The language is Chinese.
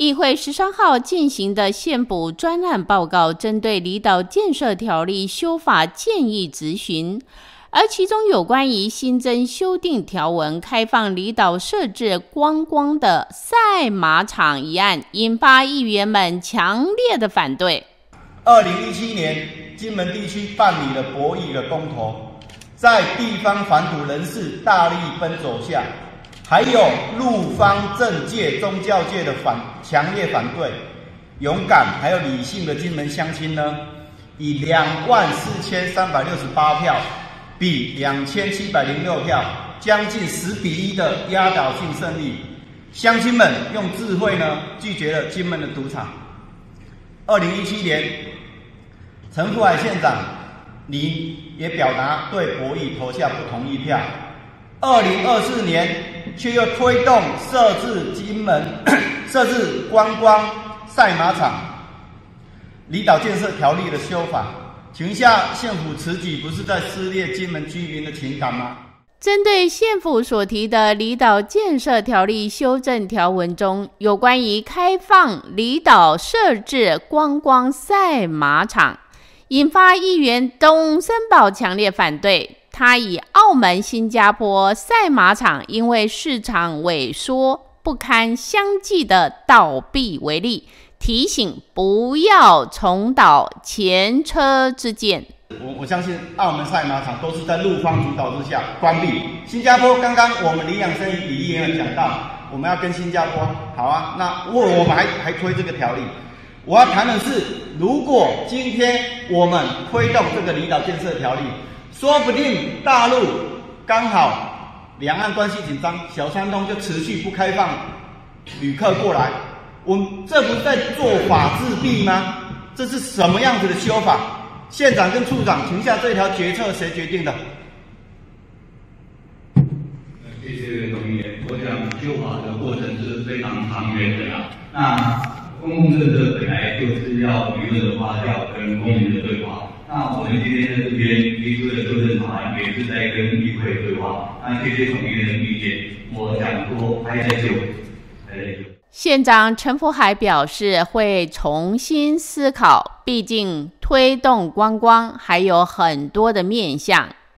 议会13号进行的宪补专案报告，针对离岛建设条例修法建议质询，而其中有关于新增修订条文，开放离岛设置观光的赛马场一案，引发议员们强烈的反对。 2017年，金门地区办理了博弈的公投，在地方反腐人士大力奔走下，还有陆方政界、宗教界的强烈反对，勇敢还有理性的金门乡亲呢，以24368票，比2706票，将近10比1的压倒性胜利。乡亲们用智慧呢，拒绝了金门的赌场。2017年，陈福海县长你也表达对博弈投下不同意票。2024年却又推动设置观光赛马场、离岛建设条例的修法，请问一下，县府此举不是在撕裂金门居民的情感吗？ 针对县府所提的离岛建设条例修正条文中，有关于开放离岛设置观光赛马场，引发议员董森堡强烈反对。他以澳门、新加坡赛马场因为市场萎缩不堪相继的倒闭为例，提醒不要重蹈前车之鉴。 我相信澳门赛马场都是在陆方主导之下关闭。新加坡刚刚我们李养生李议员讲到，我们要跟新加坡好啊，那我们还推这个条例。我要谈的是，如果今天我们推动这个离岛建设条例，说不定大陆刚好两岸关系紧张，小三通就持续不开放旅客过来，这不是在做法治弊吗？这是什么样子的修法？县长跟处长，请问一下，这条决策谁决定的？ 谢谢董议员。我想修法的过程是非常长远的啦。那公共政策本来就是要舆论的发酵跟公民的对话。那我们今天在这边提出的修正草案，也是在跟议会对话。那谢谢董议员的意见，我想说还在就。 县长陈福海表示会重新思考，毕竟推动观光还有很多的面向。